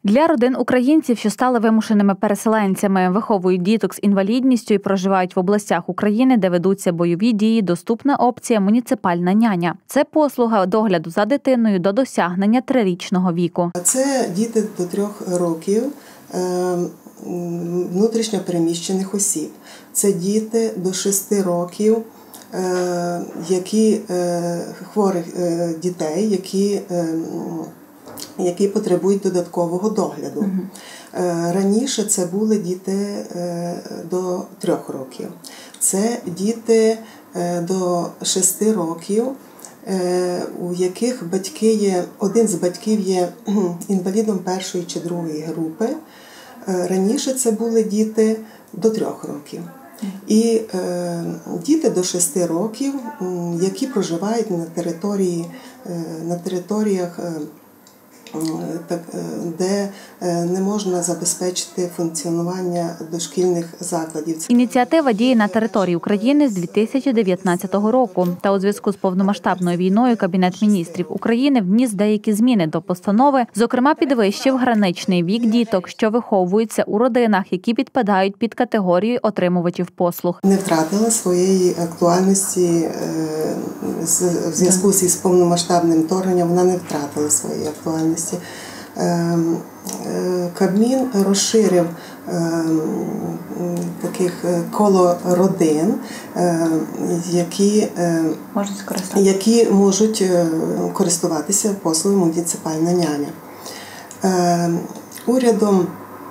Для родин українців, що стали вимушеними переселенцями, виховують діток з інвалідністю і проживають в областях України, де ведуться бойові дії, доступна опція «Муніципальна няня». Це послуга догляду за дитиною до досягнення 3-річного віку. Це діти до 3 років внутрішньо переміщених осіб. Це діти до 6 років, хворих дітей, які потребують додаткового догляду. Раніше це були діти до 3 років. Це діти до 6 років, у яких один з батьків є інвалідом 1-ї чи 2-ї групи. Раніше це були діти до 3 років. І діти до 6 років, які проживають на територіях, де не можна забезпечити функціонування дошкільних закладів. Ініціатива діє на території України з 2019 року. Та у зв'язку з повномасштабною війною Кабінет міністрів України вніс деякі зміни до постанови, зокрема підвищив граничний вік діток, що виховуються у родинах, які підпадають під категорію отримувачів послуг. Не втратила своєї актуальності в зв'язку з повномасштабним вторгненням, вона не втратила своєї актуальності. Кабмін розширив коло родин, які можуть користуватися послугою «Муніципальна няня». Урядом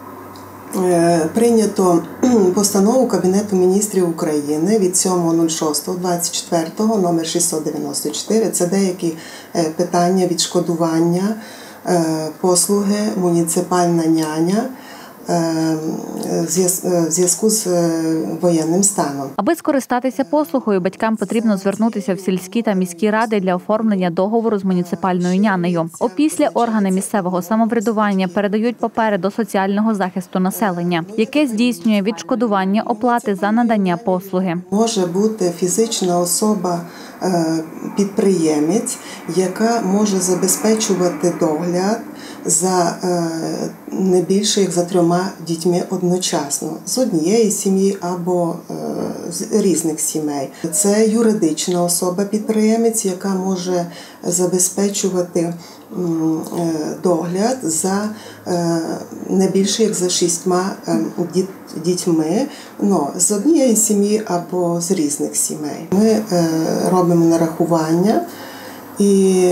прийнято постанову Кабінету міністрів України від 7.06.24 номер 694. Це деякі питання відшкодування послуги «Муніципальна няня» в зв'язку з воєнним станом. Аби скористатися послугою, батькам потрібно звернутися в сільські та міські ради для оформлення договору з муніципальною нянею. Опісля органи місцевого самоврядування передають папери до соціального захисту населення, яке здійснює відшкодування оплати за надання послуги. Може бути фізична особа, підприємець, яка може забезпечувати догляд за не більше як за 3 дітьми одночасно, з однієї сім'ї або з різних сімей. Це юридична особа-підприємець, яка може забезпечувати догляд за не більше як за 6 дітьми, з однієї сім'ї або з різних сімей. Ми робимо нарахування і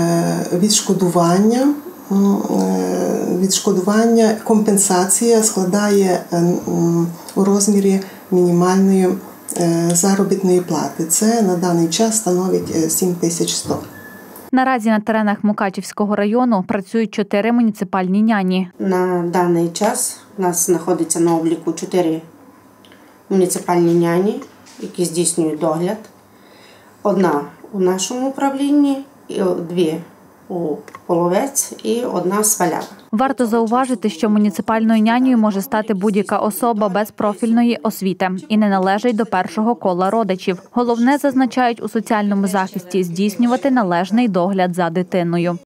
відшкодування, компенсація складає у розмірі мінімальної заробітної плати. Це на даний час становить 7100. Наразі на теренах Мукачівського району працюють 4 муніципальні няні. На даний час у нас знаходиться на обліку 4 муніципальні няні, які здійснюють догляд. 1 у нашому управлінні, 2 у Половець і 1 Свалява. Варто зауважити, що муніципальною нянею може стати будь-яка особа без профільної освіти і не належить до першого кола родичів. Головне, зазначають у соціальному захисті, здійснювати належний догляд за дитиною.